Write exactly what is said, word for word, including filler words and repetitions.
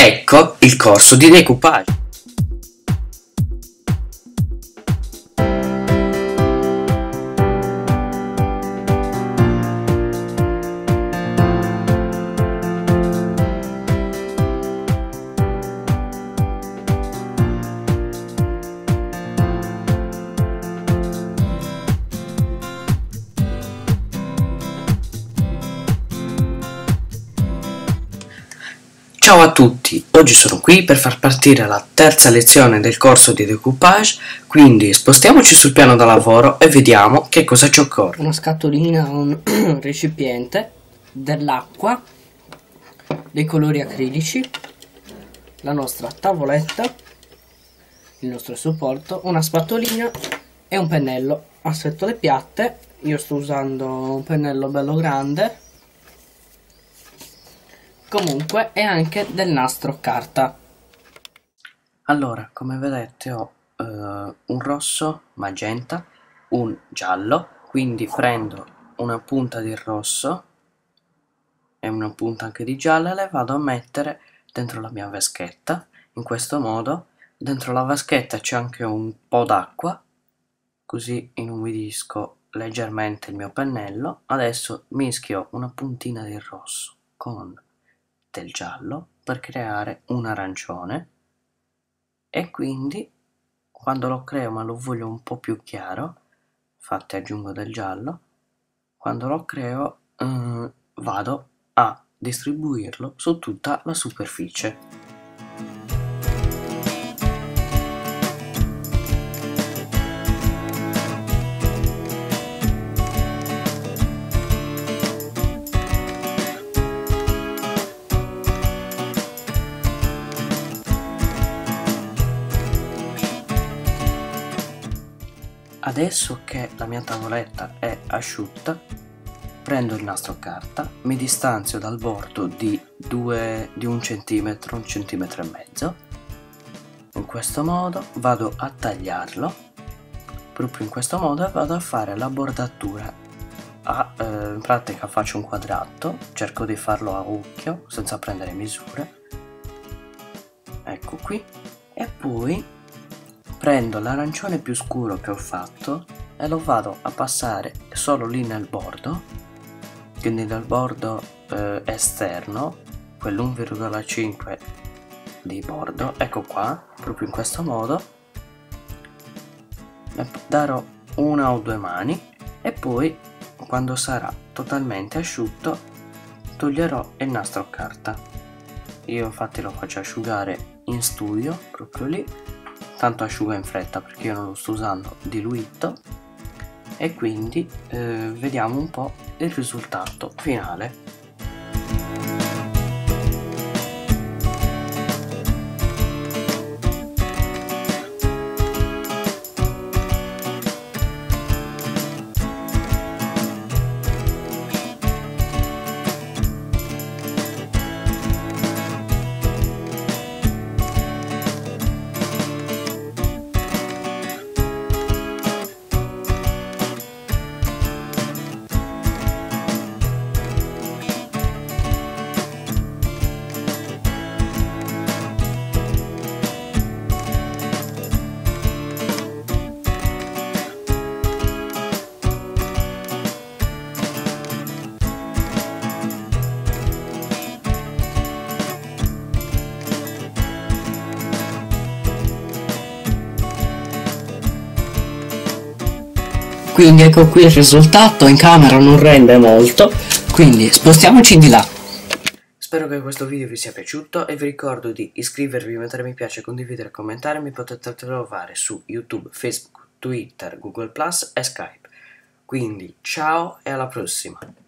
Ecco il corso di decoupage. Ciao a tutti, oggi sono qui per far partire la terza lezione del corso di decoupage, quindi spostiamoci sul piano da lavoro e vediamo che cosa ci occorre. Una scatolina, un recipiente, dell'acqua, dei colori acrilici, la nostra tavoletta, il nostro supporto, una spatolina e un pennello. Assetto le piatte, io sto usando un pennello bello grande. Comunque è anche del nastro carta. Allora, come vedete ho uh, un rosso, magenta, un giallo, quindi prendo una punta di rosso e una punta anche di giallo e le vado a mettere dentro la mia vaschetta. In questo modo, dentro la vaschetta c'è anche un po' d'acqua, così inumidisco leggermente il mio pennello. Adesso mischio una puntina di rosso con del giallo per creare un arancione e quindi quando lo creo ma lo voglio un po' più chiaro, infatti aggiungo del giallo, quando lo creo eh, vado a distribuirlo su tutta la superficie. Adesso che la mia tavoletta è asciutta, prendo il nastro carta, mi distanzio dal bordo di, due, di un centimetro, un centimetro e mezzo. In questo modo vado a tagliarlo, proprio in questo modo vado a fare la bordatura. A, eh, in pratica faccio un quadrato, cerco di farlo a occhio senza prendere misure. Ecco qui, e poi prendo l'arancione più scuro che ho fatto e lo vado a passare solo lì nel bordo, quindi nel bordo eh, esterno, quell'uno virgola cinque di bordo, ecco qua, proprio in questo modo. Ne darò una o due mani e poi quando sarà totalmente asciutto toglierò il nastro carta. Io infatti lo faccio asciugare in studio, proprio lì. Tanto asciuga in fretta perché io non lo sto usando diluito e quindi eh, vediamo un po' il risultato finale. Quindi ecco qui il risultato, in camera non rende molto, quindi spostiamoci di là. Spero che questo video vi sia piaciuto e vi ricordo di iscrivervi, mettere mi piace, condividere e commentare. Mi potete trovare su YouTube, Facebook, Twitter, Google Plus e Skype. Quindi ciao e alla prossima!